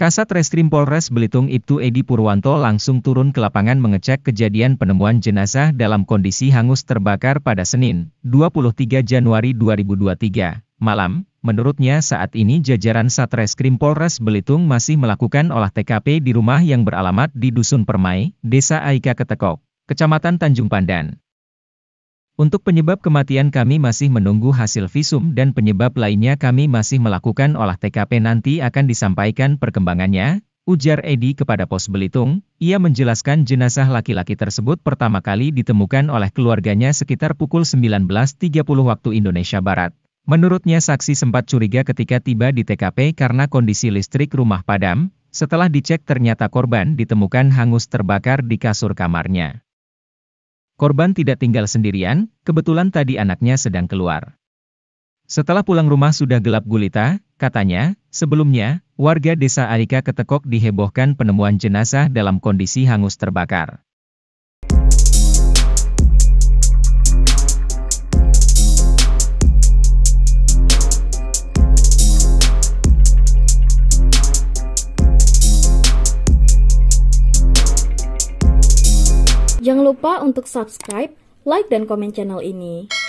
Kasat Reskrim Polres Belitung Ibtu Edi Purwanto langsung turun ke lapangan mengecek kejadian penemuan jenazah dalam kondisi hangus terbakar pada Senin, 23 Januari 2023, malam. Menurutnya saat ini jajaran Satreskrim Polres Belitung masih melakukan olah TKP di rumah yang beralamat di Dusun Permai, Desa Aika Ketekok, Kecamatan Tanjung Pandan. Untuk penyebab kematian kami masih menunggu hasil visum dan penyebab lainnya kami masih melakukan olah TKP, nanti akan disampaikan perkembangannya, ujar Edi kepada Pos Belitung. Ia menjelaskan jenazah laki-laki tersebut pertama kali ditemukan oleh keluarganya sekitar pukul 19.30 waktu Indonesia Barat. Menurutnya saksi sempat curiga ketika tiba di TKP karena kondisi listrik rumah padam. Setelah dicek ternyata korban ditemukan hangus terbakar di kasur kamarnya. Korban tidak tinggal sendirian, kebetulan tadi anaknya sedang keluar. Setelah pulang rumah sudah gelap gulita, katanya. Sebelumnya, warga Desa Aika Ketekok dihebohkan penemuan jenazah dalam kondisi hangus terbakar. Jangan lupa untuk subscribe, like, dan komen channel ini.